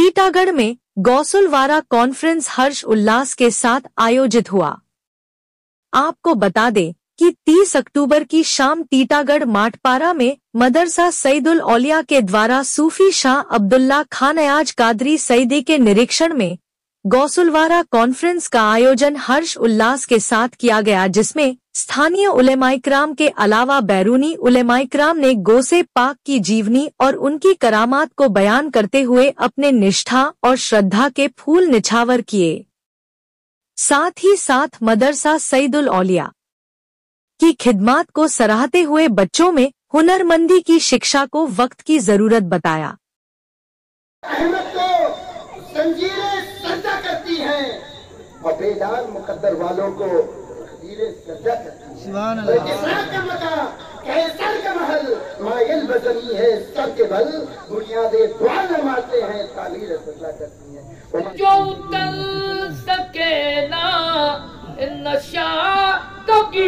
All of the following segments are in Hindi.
टीटागढ़ में गौसुलवारा कॉन्फ्रेंस हर्ष उल्लास के साथ आयोजित हुआ। आपको बता दें कि 30 अक्टूबर की शाम टीटागढ़ माठपारा में मदरसा सईदुल औलिया के द्वारा सूफी शाह अब्दुल्ला खान अयाज कादरी सईदी के निरीक्षण में गौसुलवारा कॉन्फ्रेंस का आयोजन हर्ष उल्लास के साथ किया गया, जिसमें स्थानीय उलेमाइकराम के अलावा बैरूनी उलेमाइकराम ने गौसे पाक की जीवनी और उनकी करामात को बयान करते हुए अपने निष्ठा और श्रद्धा के फूल निछावर किए। साथ ही साथ मदरसा सईदुल औलिया की खिदमात को सराहते हुए बच्चों में हुनरमंदी की शिक्षा को वक्त की जरूरत बताया। अहमद को जंजीरें सजदा करती हैं और बेदार मुकद्दर वालों को जंजीरें सजदा करती हैं। सुभान अल्लाह। किसरा का मका कैसर का महल मायल बजनी है सर के बल बुनियादे दुआ नमाते हैं तालीर सजदा करती हैं। जो उतर सके ना नशा की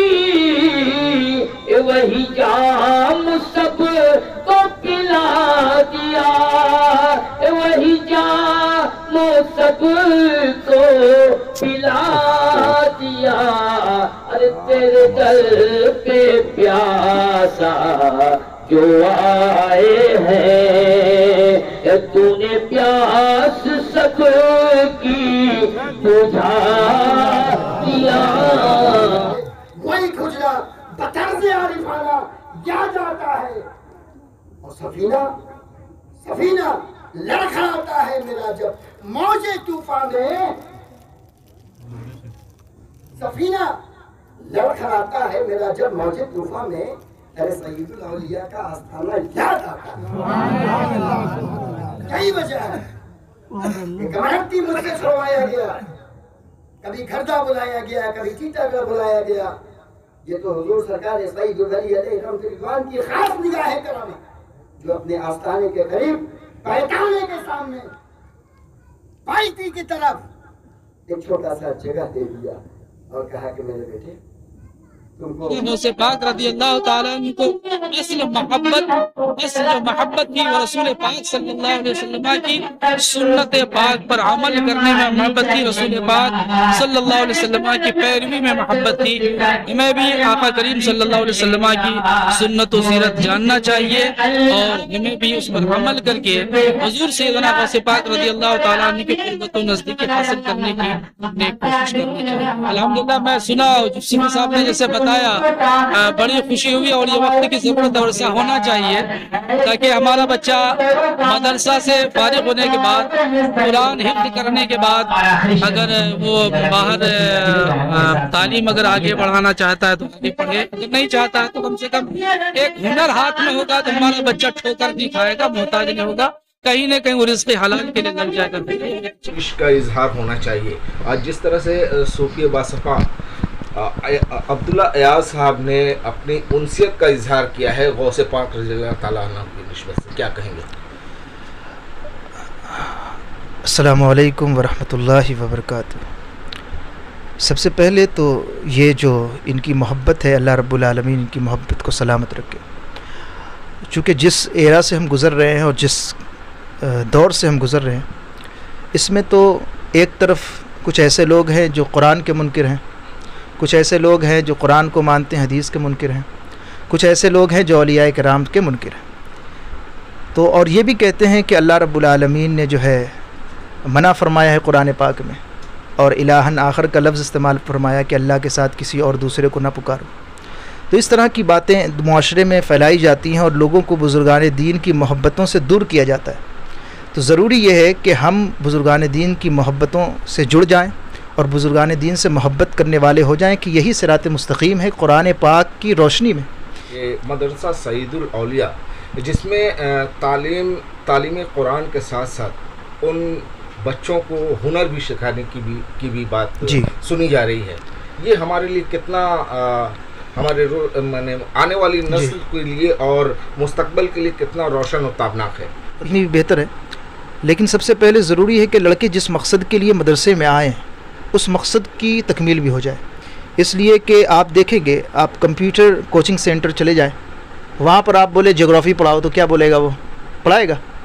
वही जाम सब को पिला दिया, वही जाम सब को पिला दिया। अरे तेरे दर पे प्यासा जो आए हैं, तूने प्यास सब की बुझा दिया। वही खुजरा बतर्ज़ आरिफाना क्या जाता है और सफीना सफीना लड़खड़ाता है मेरा जब मौजे तूफान में। सफीना लड़खड़ाता है मेरा जब मौजे तूफान में। अरे सईदुल औलिया का आस्थाना याद आता है। कई वजह है। गमनती मुझसे छुड़वाया गया, कभी खर्दा बुलाया गया, कभी टीटागढ़ बुलाया गया। ये तो हुजूर सरकार सईदुल औलिया की खास निगाह करम है, जो अपने आस्थाने के करीब पैताने के सामने पाइती की तरफ एक छोटा सा जगह दे दिया और कहा कि मेरे बेटे से पाक रज़ी अल्लाह ताला को असल मोहब्बत की रसूल पाक सल्लल्लाहु अलैहि वसल्लम की सुन्नत पाक पर अमल करने में मोहब्बत थी, रसूल पाक सल्लल्लाहु अलैहि वसल्लम की पैरवी में मोहब्बत थी। हमें भी आका करीम सल्लल्लाहु अलैहि वसल्लम की सुन्नत और सीरत जानना चाहिए और हमें भी उस पर अमल करके हुजूर सैयदना गौसे पाक रज़ी अल्लाह ताला अन्हु की क़ुर्बत और नज़दीकी हासिल करने की कोशिश करनी चाहिए। अल्हम्दुलिल्लाह मैं सुना सिंह साहब ने जैसे बताया, बड़ी खुशी हुई और ये वक्त की जरूरत और ऐसा होना चाहिए ताकि हमारा बच्चा मदरसा से फारिग होने के बाद कुरान हिफ्ज़ करने के बाद अगर वो बाहर तालीम अगर आगे बढ़ाना चाहता है तो आगे पढ़े, अगर नहीं चाहता है तो कम से कम एक हुनर हाथ में होगा तो हमारा बच्चा ठोकर नहीं खाएगा, मोहताज नहीं होगा, कहीं न कहीं वो रिज़्क़ हलाल के लिए लग जाएगा। इश्क का इजहार होना चाहिए। आज जिस तरह से सूफी बासफ़ा अब्दुल्ला अयाज साहब ने अपनी उनसियत का इजहार किया है गौसे पाक रज़ी अल्लाह ताला अन्हु की निस्बत से, क्या कहेंगे? अस्सलामु अलैकुम वरहमतुल्लाहि वबरकातुहू। सबसे पहले तो ये जो इनकी मोहब्बत है, अल्लाह रब्बुल आलमीन इनकी मोहब्बत को सलामत रखे। चूँकि जिस एरा से हम गुज़र रहे हैं और जिस दौर से हम गुज़र रहे हैं, इसमें तो एक तरफ कुछ ऐसे लोग हैं जो कुरान के मुनकिर हैं, कुछ ऐसे लोग हैं जो कुरान को मानते हैं, हदीस के मुनकिर हैं, कुछ ऐसे लोग हैं जो औलिया किराम के मुनकिर हैं। तो और ये भी कहते हैं कि अल्लाह रब्बुल आलमीन ने जो है मना फरमाया है कुरान पाक में और इलाहन आखिर का लफ्ज़ इस्तेमाल फरमाया कि अल्लाह के साथ किसी और दूसरे को ना पुकारो। तो इस तरह की बातें मुआशरे में फैलाई जाती हैं और लोगों को बुज़ुर्गान दीन की मोहब्बतों से दूर किया जाता है। तो ज़रूरी ये है कि हम बुज़ुर्गान दीन की मोहब्बतों से जुड़ जाएँ और बुज़ुर्गान दीन से मोहब्बत करने वाले हो जाएं कि यही सिरात मुस्तकीम है कुरान पाक की रोशनी में। ये मदरसा सईदुल औलिया जिसमें तालीम कुरान के साथ साथ उन बच्चों को हुनर भी सिखाने की भी बात सुनी जा रही है, ये हमारे लिए कितना हमारे माने आने वाली नस्ल के लिए और मुस्तकबिल के लिए कितना रोशन और ताबनाक है? इतनी बेहतर है। लेकिन सबसे पहले ज़रूरी है कि लड़के जिस मकसद के लिए मदरसे में आए उस मकसद की तकमील भी हो जाए। इसलिए कि आप देखेंगे, आप कंप्यूटर कोचिंग सेंटर चले जाएं, वहाँ पर आप बोले ज्योग्राफ़ी पढ़ाओ तो क्या बोलेगा वो? पढ़ाएगा।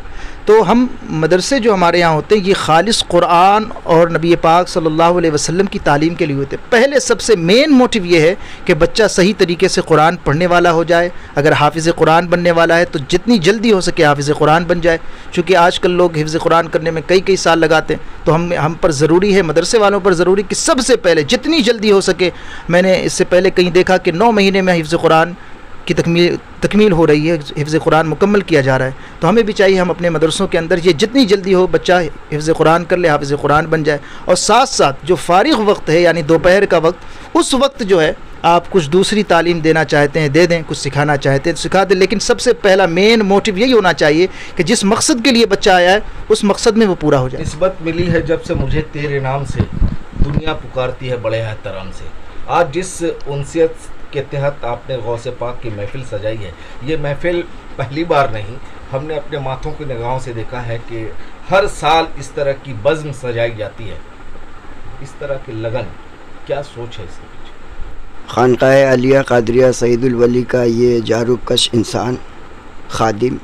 तो हम मदरसे जो हमारे यहाँ होते हैं ये खालिस कुरान और नबी पाक सल्लल्लाहु अलैहि वसल्लम की तालीम के लिए होते हैं। पहले सबसे मेन मोटिव ये है कि बच्चा सही तरीके से कुरान पढ़ने वाला हो जाए। अगर हाफिज़ कुरान बनने वाला है तो जितनी जल्दी हो सके हाफिज़ कुरान बन जाए, क्योंकि आजकल लोग हिफ्ज़ कुरान करने में कई साल लगाते हैं। तो हम पर ज़रूरी है, मदरसे वालों पर ज़रूरी कि सबसे पहले जितनी जल्दी हो सके, मैंने इससे पहले कहीं देखा कि 9 महीने में हिफ्ज़ कुरान की तकमील हो रही है, हिफ्ज़ कुरान मुकम्मल किया जा रहा है। तो हमें भी चाहिए हम अपने मदरसों के अंदर ये जितनी जल्दी हो बच्चा हिफ्ज़ कुरान कर ले, हाफिज़ कुरान बन जाए। और साथ साथ जो फारिग वक्त है यानी दोपहर का वक्त, उस वक्त जो है आप कुछ दूसरी तालीम देना चाहते हैं दे दें, कुछ सिखाना चाहते हैं तो सिखा दें। लेकिन सबसे पहला मेन मोटिव यही होना चाहिए कि जिस मकसद के लिए बच्चा आया है उस मकसद में वो पूरा हो जाए। निस्बत मिली है जब से मुझे तेरे नाम से दुनिया पुकारती है बड़े एहतराम से। आज जिस उनसियत के तहत आपने गौसे पाक की महफ़िल सजाई है, ये महफ़िल पहली बार नहीं, हमने अपने माथों की निगाहों से देखा है कि हर साल इस तरह की बज़्म सजाई जाती है। इस तरह की लगन, क्या सोच है इसके पीछे? खानकाह आलिया कादरिया सईदुल वली का ये जारूबकश इंसान खादिम,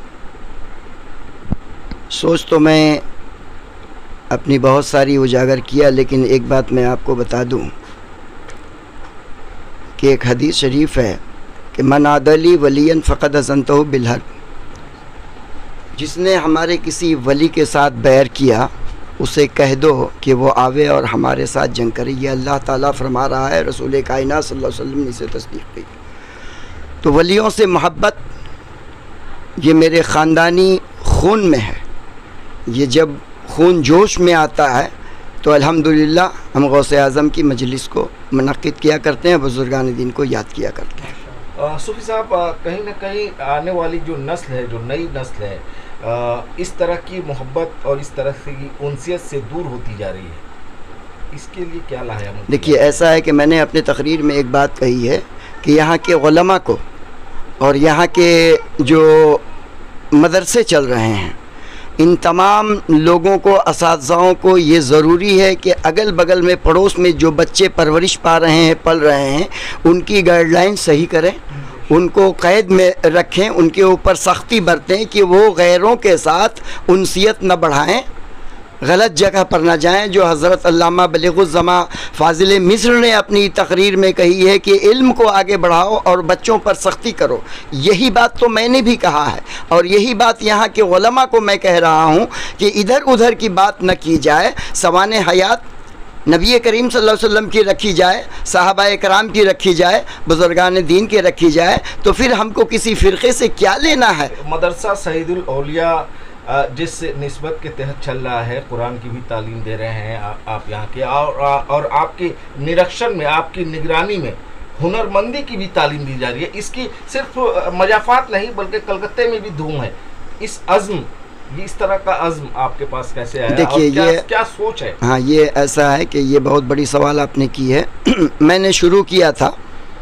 सोच तो मैं अपनी बहुत सारी उजागर किया, लेकिन एक बात मैं आपको बता दूं कि एक हदीस शरीफ है कि मन आदली वलियन फ़क़द अज़नतहु बिलहर्ब, जिसने हमारे किसी वली के साथ बैर किया उसे कह दो कि वो आवे और हमारे साथ जंग करे। ये अल्लाह ताला फरमा रहा है, रसूल कायनात सल्लल्लाहु अलैहि वसल्लम ने इसे तस्दीक की। तो वलियों से मोहब्बत ये मेरे ख़ानदानी खून में है। ये जब खून जोश में आता है तो अल्हम्दुलिल्लाह हम गौसे आज़म की मजलिस को मुनक़्क़िद किया करते हैं, बुज़ुर्गान दीन को याद किया करते हैं। सूफ़ी साहब, कहीं ना कहीं आने वाली जो नस्ल है, जो नई नस्ल है, इस तरह की मोहब्बत और इस तरह की उनसियत से दूर होती जा रही है। इसके लिए क्या लाया? देखिए, ऐसा है कि मैंने अपने तकरीर में एक बात कही है कि यहाँ के उलमा को और यहाँ के जो मदरसे चल रहे हैं, इन तमाम लोगों को, असातिज़ाओं को ये ज़रूरी है कि अगल बगल में पड़ोस में जो बच्चे परवरिश पा रहे हैं, पल रहे हैं, उनकी गाइडलाइन सही करें, उनको कैद में रखें, उनके ऊपर सख्ती बरतें कि वो गैरों के साथ उनसियत न बढ़ाएं, गलत जगह पर न जाएं। जो हज़रत अल्लामा बलीगुज़्ज़मा फ़ाज़िल मिस्र ने अपनी तकरीर में कही है कि इल्म को आगे बढ़ाओ और बच्चों पर सख्ती करो, यही बात तो मैंने भी कहा है और यही बात यहाँ के उलमा को मैं कह रहा हूँ कि इधर उधर की बात न की जाए। सवाने हयात नबी करीम सल्लल्लाहु अलैहि वसल्लम की रखी जाए, सहाबाए कराम की रखी जाए, बुज़ुर्गान दीन की रखी जाए, तो फिर हमको किसी फ़िरक़े से क्या लेना है। मदरसा सईदुल औलिया जिस निस्बत के तहत चल रहा है, कुरान की भी तालीम दे रहे हैं आप यहाँ के, और आपके निरीक्षण में, आपकी निगरानी में हुनरमंदी की भी तालीम दी जा रही है। इसकी सिर्फ मजाफात नहीं बल्कि कलकत्ते में भी धूम है। इस अज़्म, ये इस तरह का अज़्म आपके पास कैसे आया? देखिए, ये क्या सोच है? हाँ, ये ऐसा है कि ये बहुत बड़ी सवाल आपने की है। मैंने शुरू किया था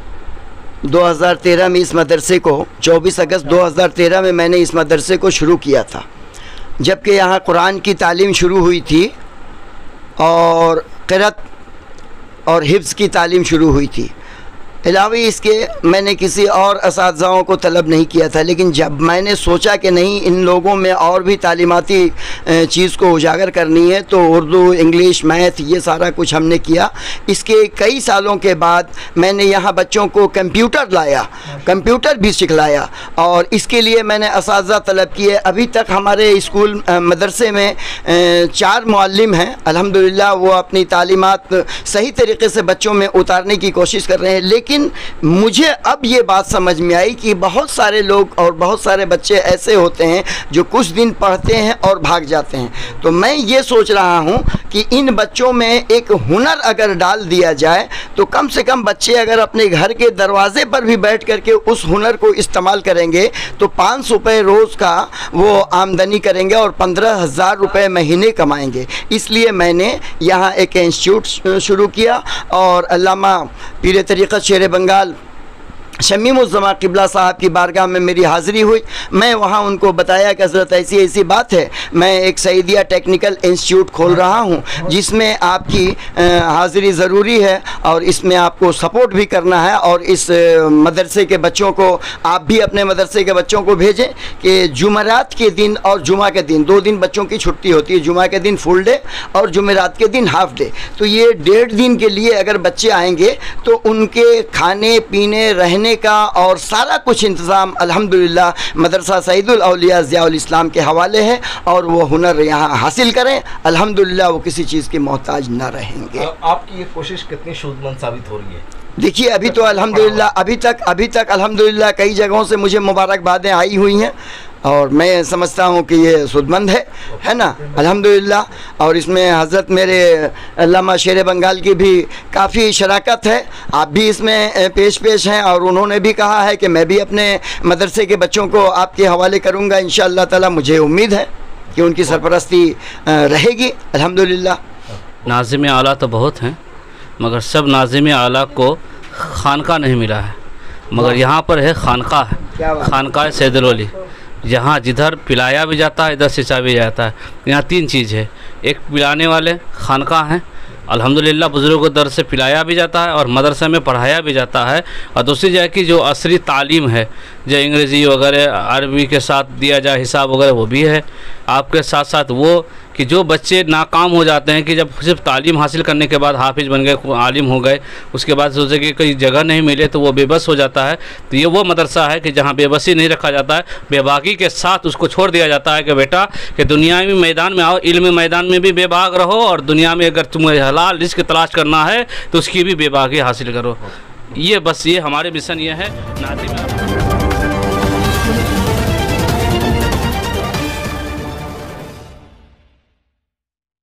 2013 में इस मदरसे को, 24 अगस्त 2013 में मैंने इस मदरसे को शुरू किया था, जबकि यहाँ कुरान की तालीम शुरू हुई थी और क़िरात और हिफ्ज़ की तालीम शुरू हुई थी। अलावा इसके मैंने किसी और असातिज़ाओं को तलब नहीं किया था, लेकिन जब मैंने सोचा कि नहीं, इन लोगों में और भी तालीमाती चीज़ को उजागर करनी है, तो उर्दू, इंग्लिश, मैथ, ये सारा कुछ हमने किया। इसके कई सालों के बाद मैंने यहाँ बच्चों को कंप्यूटर लाया, कंप्यूटर भी सिखलाया और इसके लिए मैंने असातिज़ा तलब किए। अभी तक हमारे स्कूल मदरसे में 4 मुअल्लिम हैं। अल्हम्दुलिल्लाह वो अपनी तालीमात सही तरीके से बच्चों में उतारने की कोशिश कर रहे हैं। लेकिन मुझे अब ये बात समझ में आई कि बहुत सारे लोग और बहुत सारे बच्चे ऐसे होते हैं जो कुछ दिन पढ़ते हैं और भाग जाते हैं। तो मैं ये सोच रहा हूँ कि इन बच्चों में एक हुनर अगर डाल दिया जाए तो कम से कम बच्चे अगर अपने घर के दरवाजे पर भी बैठ करके उस हुनर को इस्तेमाल करेंगे तो 500 रुपये रोज़ का वो आमदनी करेंगे और 15,000 रुपये महीने कमाएंगे। इसलिए मैंने यहाँ एक इंस्टीट्यूट शुरू किया और अल्लामा पीर तरीक़त शेर बंगाल शमीमुज़्ज़मा क़िबला साहब की बारगाह में मेरी हाज़िरी हुई। मैं वहाँ उनको बताया कि हज़रत ऐसी ऐसी बात है, मैं एक सईदिया टेक्निकल इंस्टीट्यूट खोल रहा हूँ जिसमें आपकी हाज़िरी ज़रूरी है और इसमें आपको सपोर्ट भी करना है, और इस मदरसे के बच्चों को आप भी अपने मदरसे के बच्चों को भेजें कि जुमेरात के दिन और जुमा के दिन 2 दिन बच्चों की छुट्टी होती है, जुमा के दिन फुल डे और जुमेरात के दिन हाफ डे। तो ये 1.5 दिन के लिए अगर बच्चे आएंगे तो उनके खाने पीने रहने का और सारा कुछ इंतज़ाम अल्हम्दुलिल्लाह मदरसा सईदुल औलिया ज़ियाउल इस्लाम के हवाले है, और वो हुनर यहाँ हासिल करें, अल्हम्दुलिल्लाह वो किसी चीज़ के मोहताज ना रहेंगे। आपकी ये कोशिश कितनी सूझबूझ साबित हो रही है? देखिए अभी तो अल्हम्दुलिल्लाह अभी तक अल्हम्दुलिल्लाह कई जगहों से मुझे मुबारकबादें आई हुई हैं, और मैं समझता हूँ कि ये सुदमंद है ना, अल्हम्दुलिल्लाह। और इसमें हज़रत मेरे अल्लामा शेर बंगाल की भी काफ़ी शराकत है, आप भी इसमें पेश हैं, और उन्होंने भी कहा है कि मैं भी अपने मदरसे के बच्चों को आपके हवाले करूँगा इंशाअल्लाह ताला। मुझे उम्मीद है कि उनकी सरपरस्ती रहेगी अल्हम्दुलिल्लाह। नाज़िम आला तो बहुत हैं, मगर सब नाज़िम आला को खानका नहीं मिला है, मगर यहाँ पर है खानका है, खानका सैयदुल वली, यहाँ जिधर पिलाया भी जाता है इधर सिंचा भी जाता है। यहाँ 3 चीज़ है, एक पिलाने वाले खानका हैं, अल्हम्दुलिल्लाह बुज़ुर्गों को दर से पिलाया भी जाता है और मदरसे में पढ़ाया भी जाता है, और दूसरी जगह की जो असली तालीम है, जो अंग्रेज़ी वगैरह अरबी के साथ दिया जाए हिसाब वगैरह वो भी है। आपके साथ साथ वो कि जो बच्चे नाकाम हो जाते हैं कि जब सिर्फ तालीम हासिल करने के बाद हाफिज़ बन गए, आलिम हो गए, उसके बाद सोचे कि कोई जगह नहीं मिले तो वो बेबस हो जाता है। तो ये वो मदरसा है कि जहाँ बेबसी नहीं रखा जाता है, बेबाकी के साथ उसको छोड़ दिया जाता है कि बेटा कि दुनिया में मैदान में आओ, इल्म मैदान में भी बेबाक रहो, और दुनिया में अगर तुम्हें हलाल रिज़्क़ तलाश करना है तो उसकी भी बेबाकी हासिल करो। ये बस ये हमारे मिशन ये है। नाज़िम